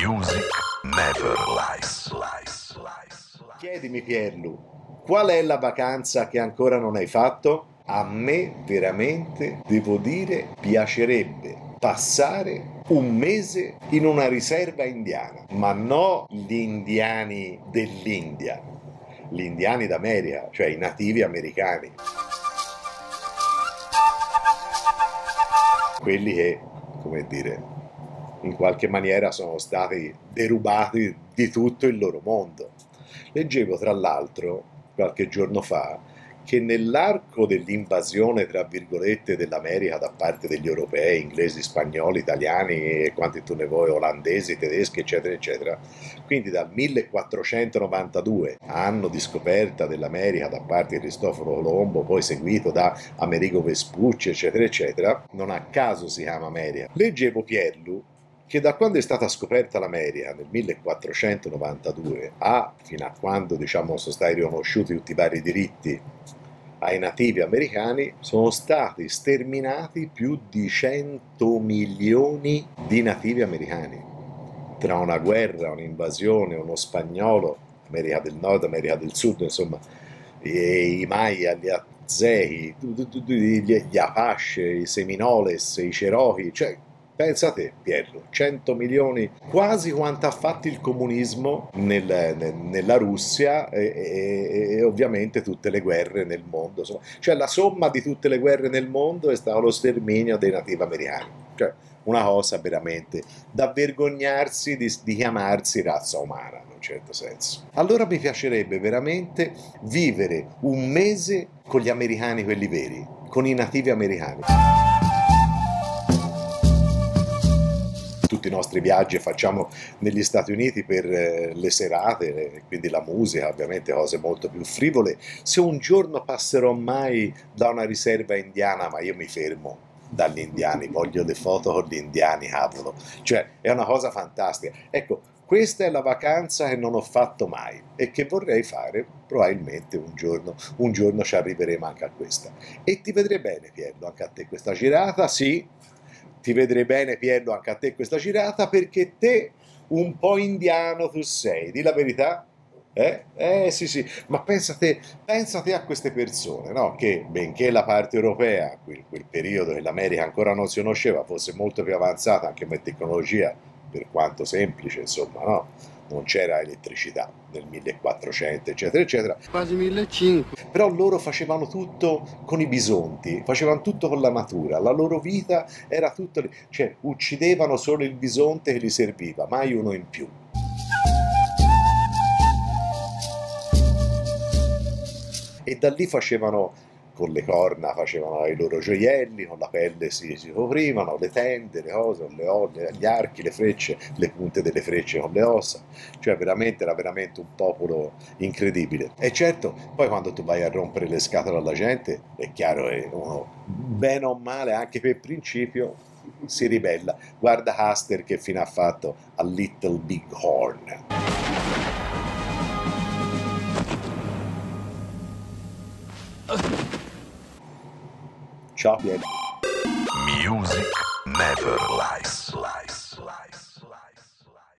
Music never lies. Chiedimi Pierlu, qual è la vacanza che ancora non hai fatto? A me veramente, devo dire, piacerebbe passare un mese in una riserva indiana, ma no gli indiani dell'India, gli indiani d'America, cioè i nativi americani. Quelli che, come dire, in qualche maniera sono stati derubati di tutto il loro mondo. Leggevo tra l'altro qualche giorno fa che nell'arco dell'invasione, tra virgolette, dell'America da parte degli europei, inglesi, spagnoli, italiani e quanti tu ne vuoi, olandesi, tedeschi, eccetera, eccetera, quindi dal 1492, anno di scoperta dell'America da parte di Cristoforo Colombo, poi seguito da Amerigo Vespucci, eccetera, eccetera, non a caso si chiama America. Leggevo Pierlu che da quando è stata scoperta l'America nel 1492 fino a quando, diciamo, sono stati riconosciuti tutti i vari diritti ai nativi americani, sono stati sterminati più di 100 milioni di nativi americani. Tra una guerra, un'invasione, uno spagnolo, America del Nord, America del Sud, insomma, i Maya, gli Aztechi, gli Apache, i Seminoles, i Cherokee, cioè pensa te, Pierlo, 100 milioni, quasi quanto ha fatto il comunismo nella Russia e ovviamente tutte le guerre nel mondo. Cioè la somma di tutte le guerre nel mondo è stato lo sterminio dei nativi americani. Cioè una cosa veramente da vergognarsi di chiamarsi razza umana, in un certo senso. Allora mi piacerebbe veramente vivere un mese con gli americani, quelli veri, con i nativi americani. Tutti i nostri viaggi facciamo negli Stati Uniti per le serate, quindi la musica, ovviamente cose molto più frivole. Se un giorno passerò mai da una riserva indiana, ma io mi fermo dagli indiani, voglio le foto con gli indiani, cavolo. Cioè, è una cosa fantastica. Ecco, questa è la vacanza che non ho fatto mai e che vorrei fare probabilmente un giorno ci arriveremo anche a questa. E ti vedrei bene, Pierlo, anche a te questa girata, sì. Ti vedrei bene, Pierlo, anche a te questa girata, perché te un po' indiano tu sei, di la verità? Sì, ma pensate a queste persone, no? Che benché la parte europea, quel periodo che l'America ancora non si conosceva, fosse molto più avanzata anche come tecnologia, per quanto semplice, insomma, no? Non c'era elettricità nel 1400, eccetera, eccetera. Quasi 1500. Però loro facevano tutto con i bisonti, facevano tutto con la natura, la loro vita era tutta lì, cioè uccidevano solo il bisonte che li serviva, mai uno in più. E da lì facevano, con le corna facevano i loro gioielli, con la pelle si coprivano, le tende, le cose, gli archi, le frecce, le punte delle frecce con le ossa, cioè veramente era veramente un popolo incredibile. E certo, poi quando tu vai a rompere le scatole alla gente, è chiaro che uno, bene o male, anche per principio, si ribella. Guarda Custer che fine ha fatto a Little Big Horn. Ciao Piero. Music never lies.